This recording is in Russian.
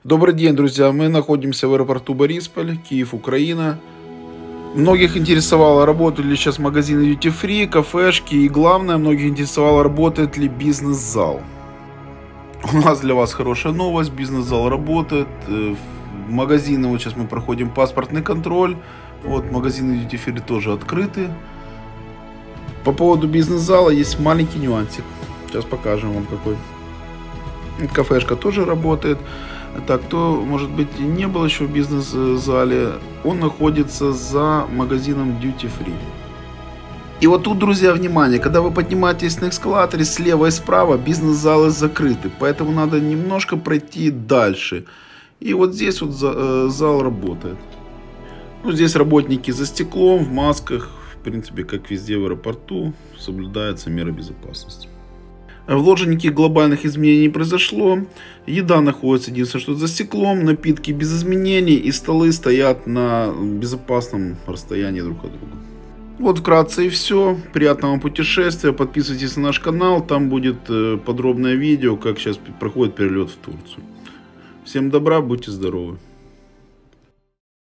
Добрый день, друзья! Мы находимся в аэропорту Борисполь, Киев, Украина. Многих интересовало, работают ли сейчас магазины Duty Free, кафешки и, главное, многих интересовало, работает ли бизнес-зал. У нас для вас хорошая новость, бизнес-зал работает. Магазины, вот сейчас мы проходим паспортный контроль. Вот магазины Duty Free тоже открыты. По поводу бизнес-зала есть маленький нюансик. Сейчас покажем вам какой. Кафешка тоже работает. Так, кто, может быть, не был еще в бизнес-зале, он находится за магазином Duty Free. И вот тут, друзья, внимание, когда вы поднимаетесь на эскалаторе, слева и справа бизнес-залы закрыты, поэтому надо немножко пройти дальше. И вот здесь вот зал работает. Ну, здесь работники за стеклом, в масках, в принципе, как везде в аэропорту, соблюдаются меры безопасности. В ложе никаких глобальных изменений не произошло. Еда находится единственное, что за стеклом, напитки без изменений, и столы стоят на безопасном расстоянии друг от друга. Вот вкратце и все. Приятного вам путешествия. Подписывайтесь на наш канал. Там будет подробное видео, как сейчас проходит перелет в Турцию. Всем добра, будьте здоровы.